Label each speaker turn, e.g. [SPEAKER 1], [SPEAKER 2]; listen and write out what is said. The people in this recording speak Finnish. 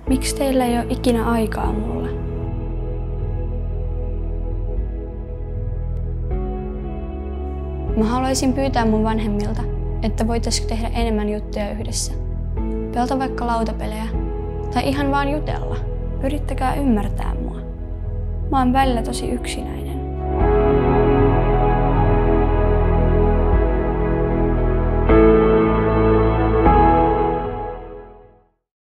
[SPEAKER 1] Miksi teillä ei ole ikinä aikaa mulle? Mä haluaisin pyytää mun vanhemmilta, että voitaisiko tehdä enemmän juttuja yhdessä. Pelata vaikka lautapelejä. Tai ihan vaan jutella. Yrittäkää ymmärtää mua. Mä oon välillä tosi yksinäinen.